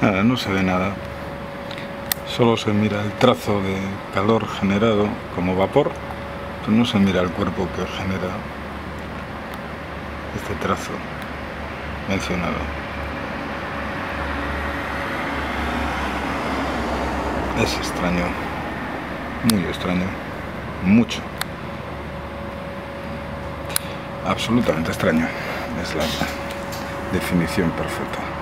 Nada, no se ve nada. Solo se mira el trazo de calor generado como vapor, pero no se mira el cuerpo que genera este trazo mencionado. Es extraño, muy extraño, mucho. Absolutamente extraño, es la definición perfecta.